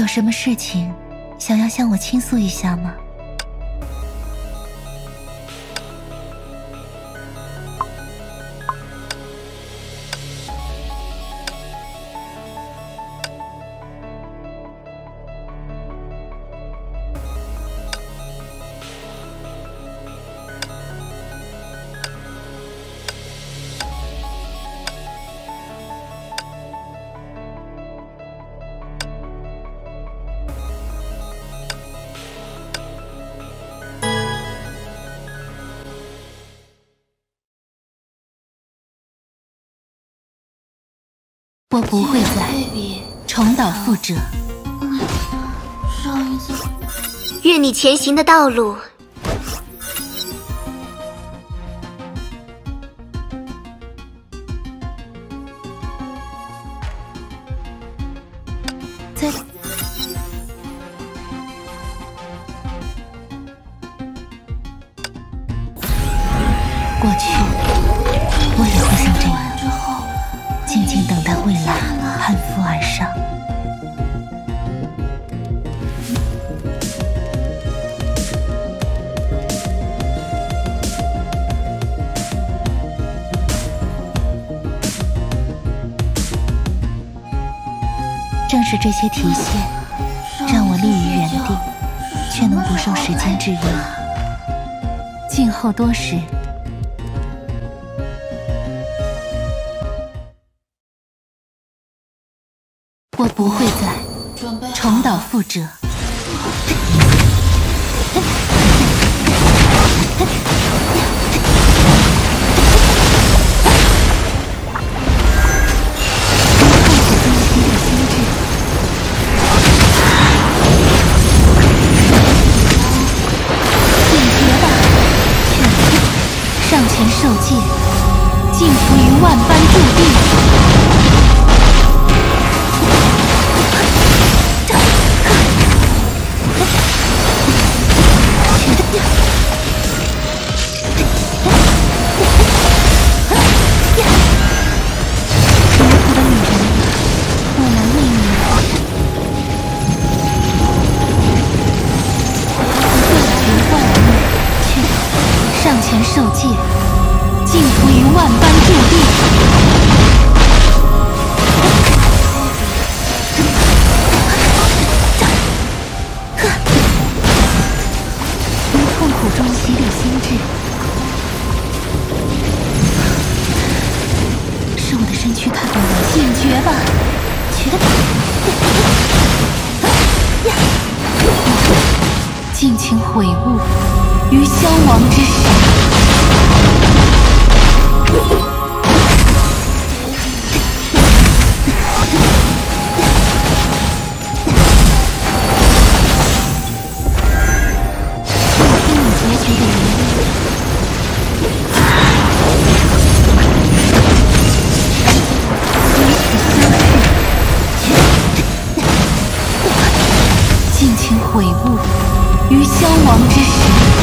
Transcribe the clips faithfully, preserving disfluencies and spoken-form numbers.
什么事情想要向我倾诉一下吗？我不会再重蹈覆辙。 愿你前行的道路在过去，我也会像这样，静静等待未来攀附而上。正是这些提现，让我立于原地，却能不受时间制约。静候多时，我不会再重蹈覆辙。上前受戒，尽服于万般注定。上前受戒，尽服于万般注定。于痛苦中洗礼心智，是我的身躯太过软，醒觉吧！尽情悔悟于消亡之时。尽情悔悟于消亡之时。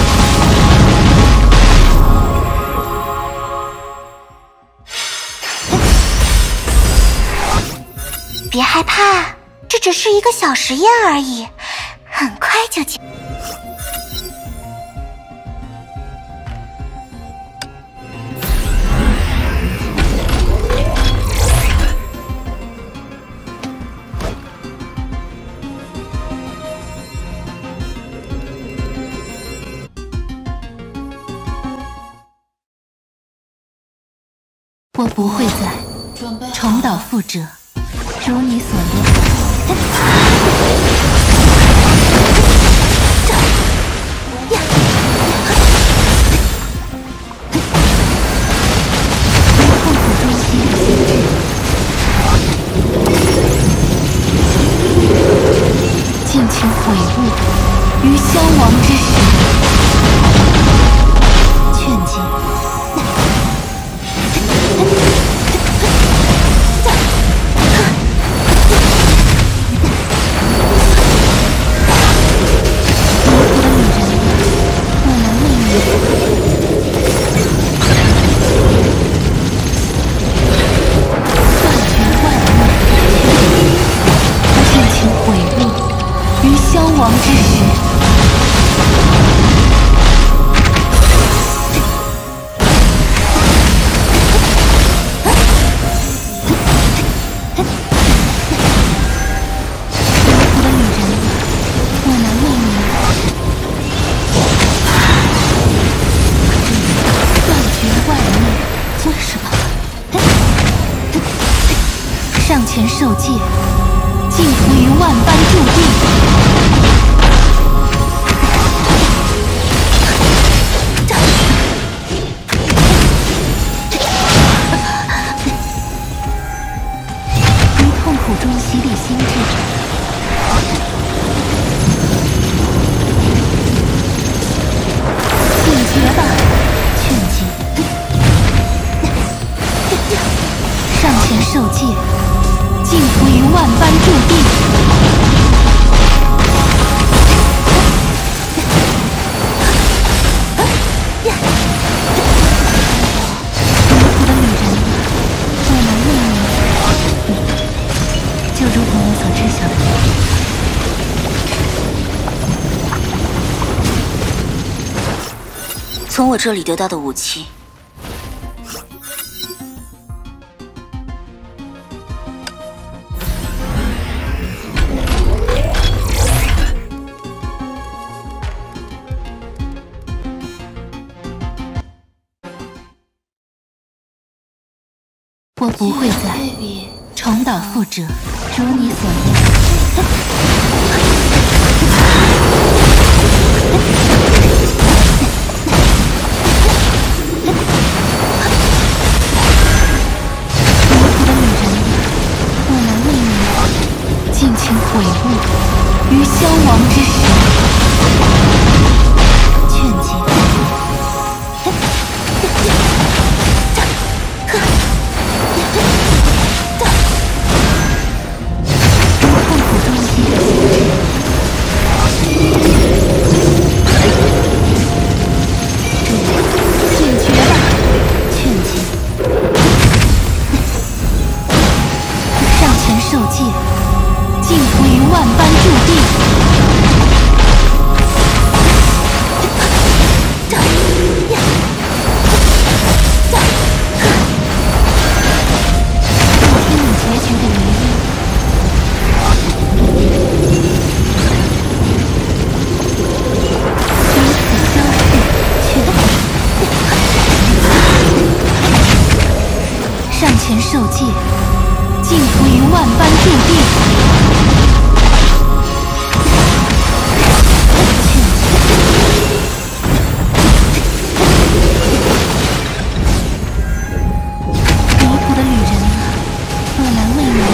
别害怕，这只是一个小实验而已，很快就结。 我不会再重蹈覆辙，如你所愿。痛苦中洗礼心智，尽情悔悟于消亡之时。劝诫。 上前受戒，尽服于万般注定。于痛苦中洗礼心智，醒觉吧，劝诫。上前受戒，尽服于万般注定。迷途的旅人，我来问你，就如同我所知晓的， 从我这里得到的武器。 我不会再重蹈覆辙，如你所愿。迷途的旅人，我来为你尽情悔悟于消亡之时，劝诫。受戒，尽服于万般注定。我听你结局的余音，彼此消逝，却上前受戒。尽服于万般注定。迷途的旅人啊，我来为你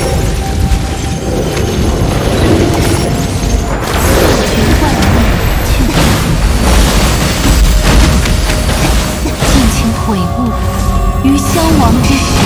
断绝万念，尽情悔悟于消亡之时。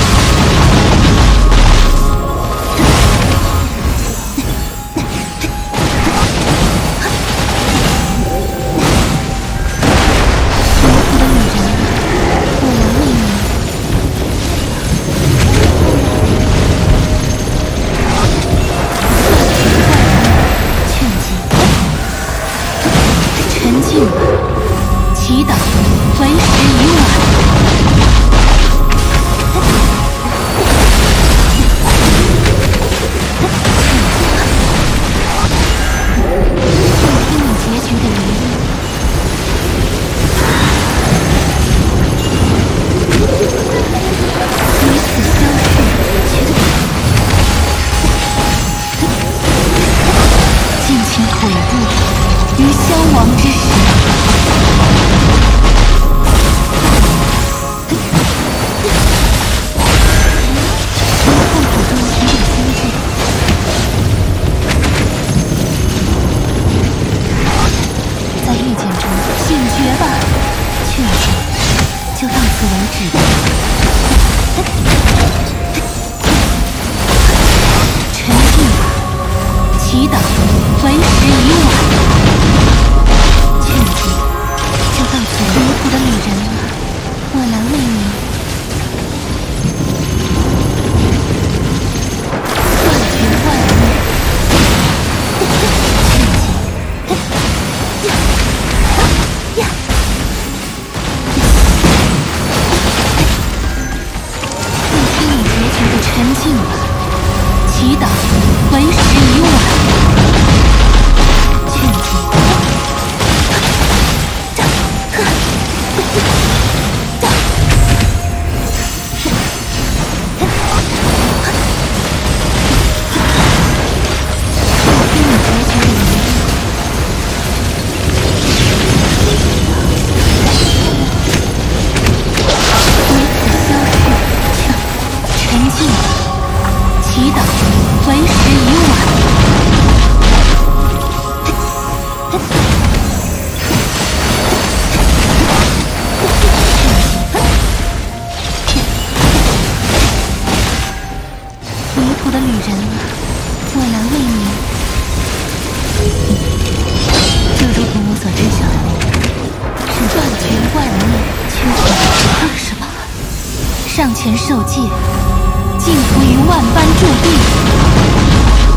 祈祷为时已晚。静听你结局的余音，彼此消逝，尽情悔悟于消亡之时。就到此为止。沉静吧，祈祷为时已晚。劝诫，就到此。迷途的旅人啊，我来为你断绝万念。劝诫。沉静吧，祈祷为时已晚。劝诫。 途的旅人啊，我来为你。就如同我所知晓的那样，是断绝万念，缺少为什么？上前受戒，尽服于万般注定。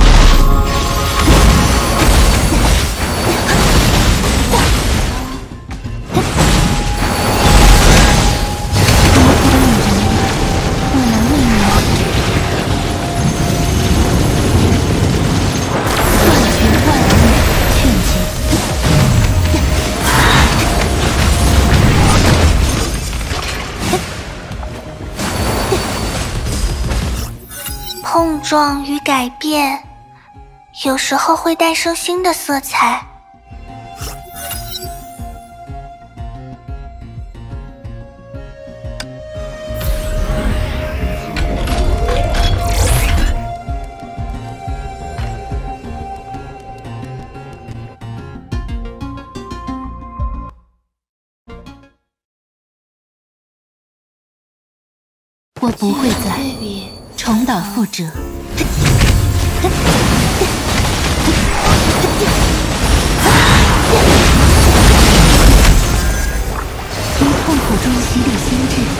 碰撞与改变，有时候会诞生新的色彩。 我不会再重蹈覆辙。于痛苦中洗礼心智，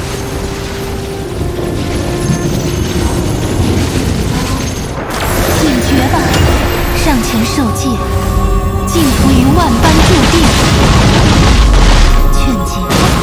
醒觉吧，上前受戒，尽服于万般注定。劝解。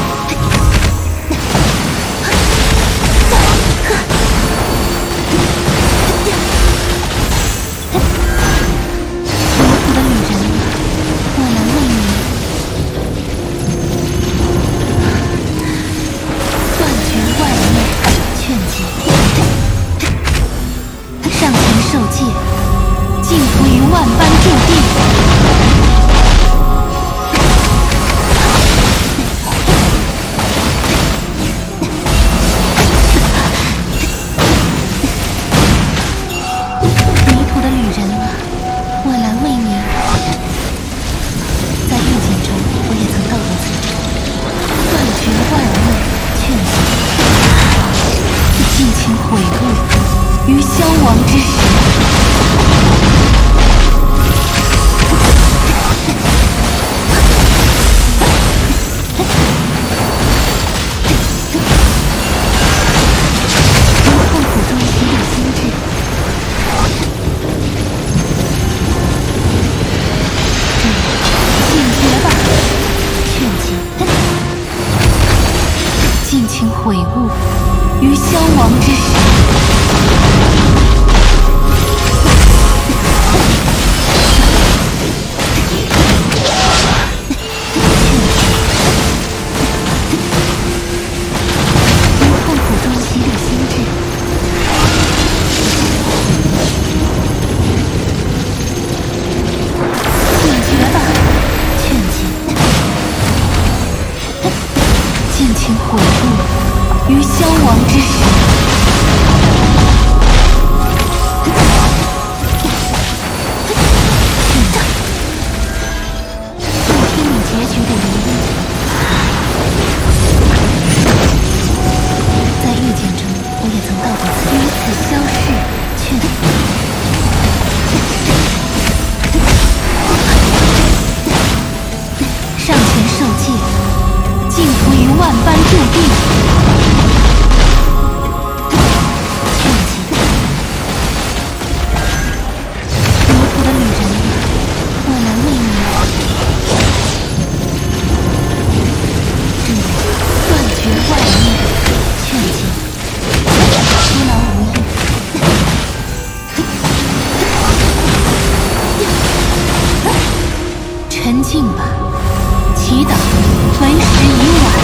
沉静吧，祈祷为时已晚。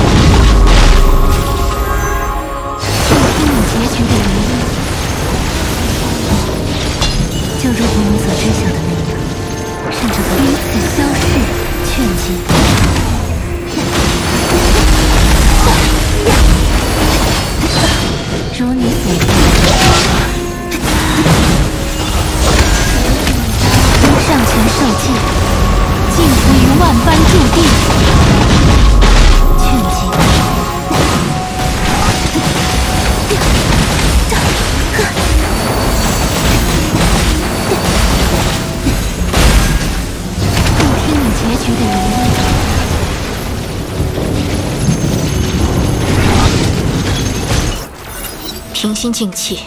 倾听你结局的原因，就如同你所知晓的那样，甚至彼此消逝，劝解。如你所愿，上前受戒，尽服于万般注定。劝解。 平心静气。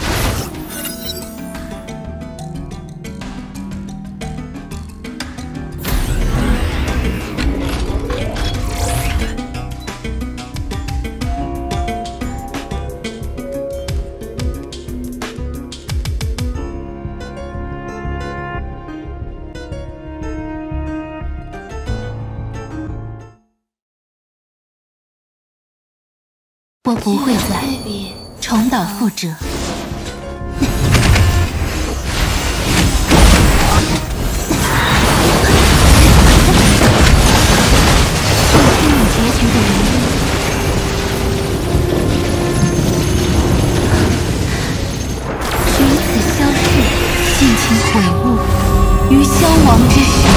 我不会再重蹈覆辙。听你结局的原因，于此消逝，尽情悔悟于消亡之时。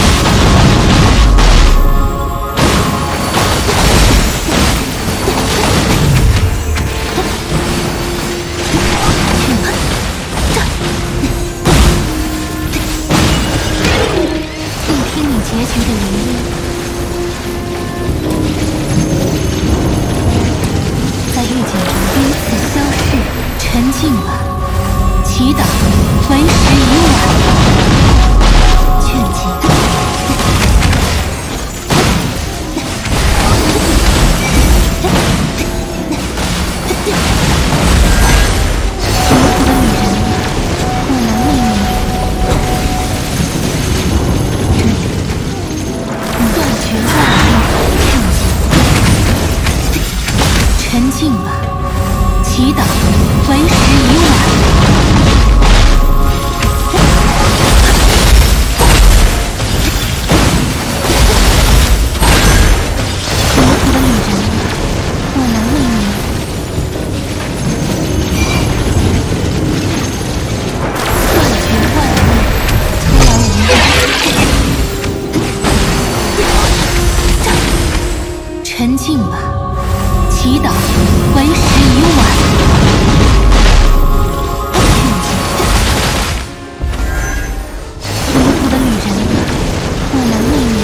结局的原因，在遇见中因此消逝，沉静吧，祈祷为时已晚，劝解。沉静吧，祈祷为时已晚。迷途的旅人，我来为你。断绝万念，徒劳无益。沉静吧。祈祷为时已晚，劝解。迷途的旅人，我来为你。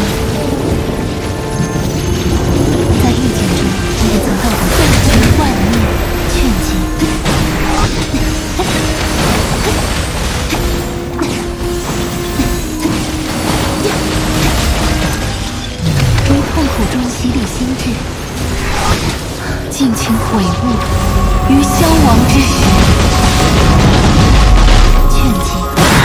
在遇见中，我也曾道过断绝万念，劝解。于痛苦中洗礼心智。尽情悔悟于消亡之时，劝解。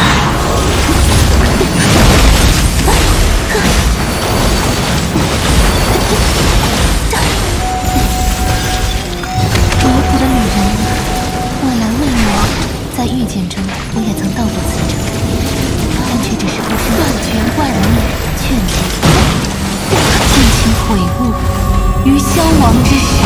迷途的旅人，我来为你。在遇见中，我也曾道过此者，但却只是不慎断绝万念，劝解。尽情悔悟于消亡之时。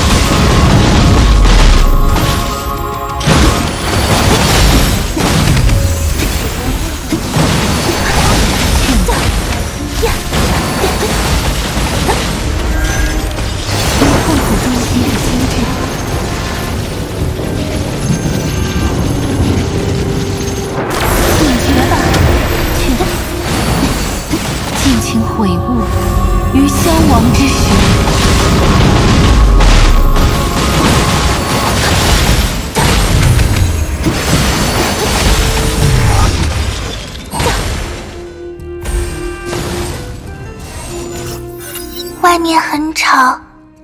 悔悟于消亡之时， 外面很吵。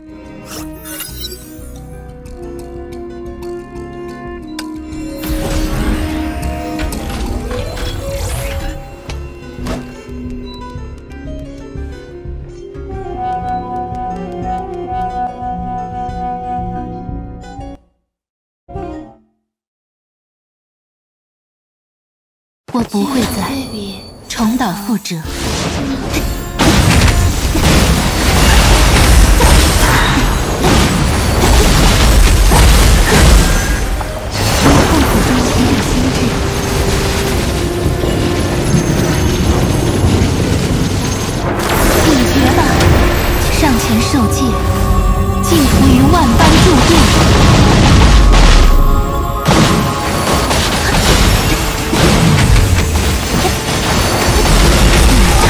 我不会再重蹈覆辙。痛苦中洗礼心智，警觉吧，上前受戒，尽服于万般注定。劝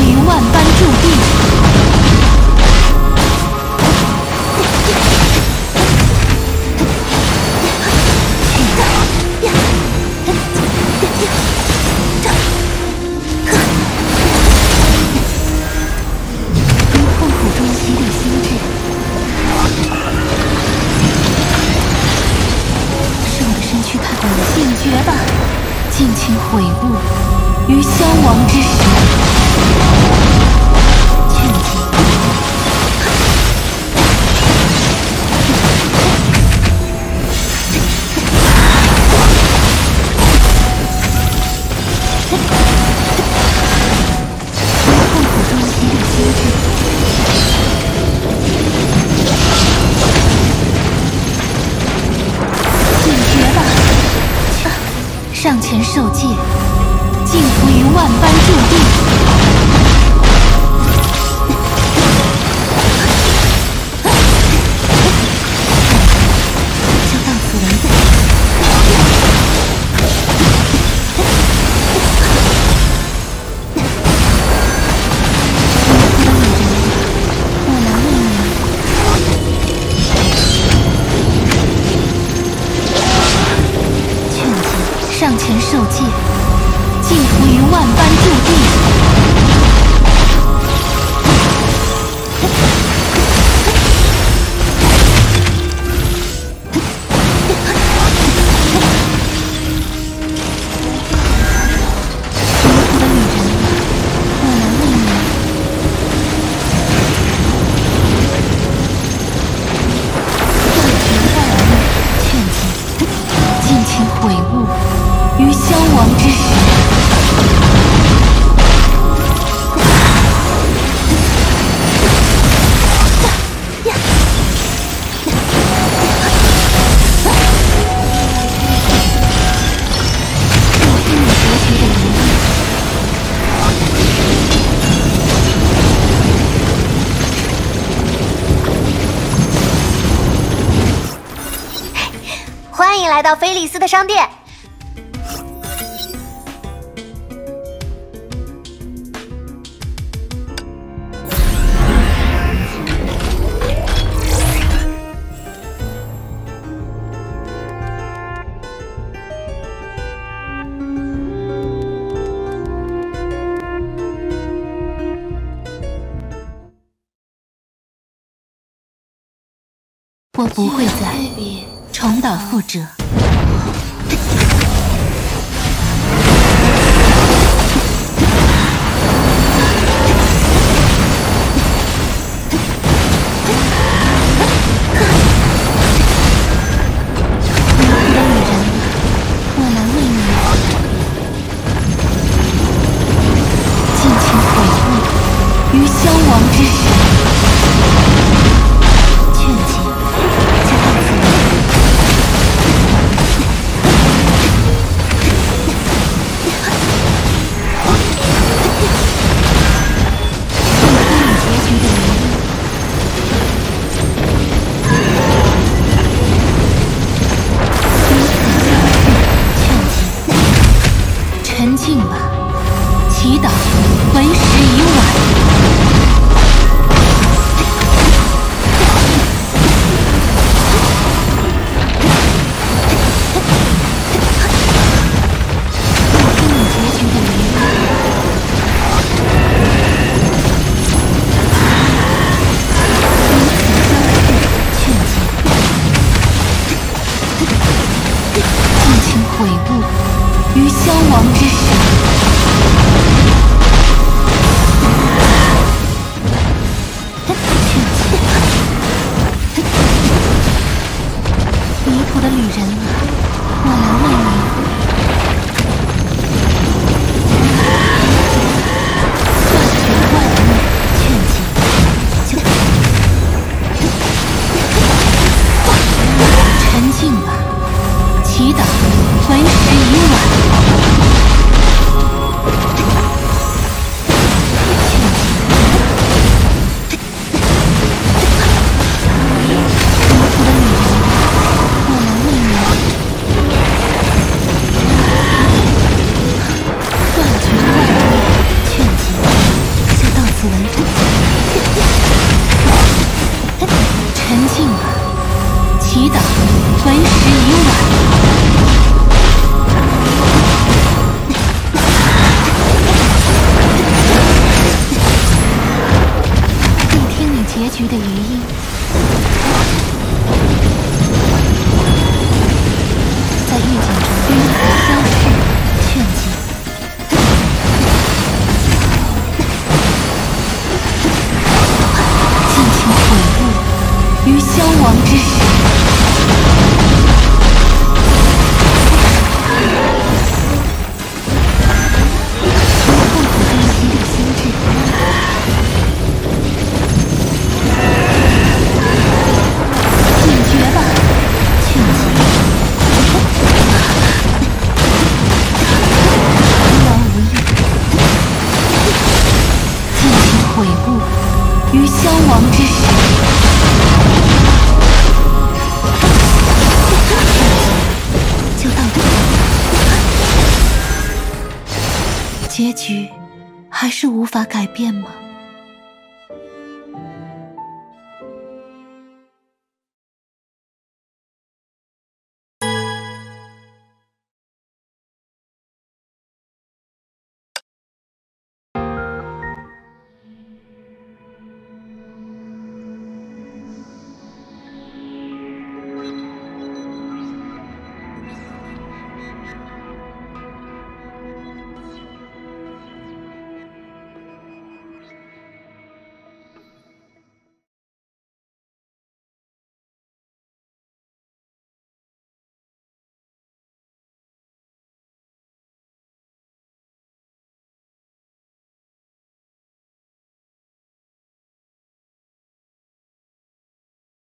于万般注定。绝吧，尽情悔悟于消亡之时。劝解。从痛苦中洗礼心智。尽绝吧。上前受戒，尽服于万般注定。就到此为止。我难为你。劝解。上前受戒，尽服于万般注定。于消亡之时。 欢迎来到菲利斯的商店。 我不会再重蹈覆辙。我难为你。尽情悔悟于消亡之时。劝解。沉静吧，祈祷为时已晚。悔悟于消亡之时。迷途的旅人啊，我难为你。断绝万恶，劝解。就沉静吧，祈祷为时已晚。迷途的旅人，我难为你。 结局还是无法改变吗？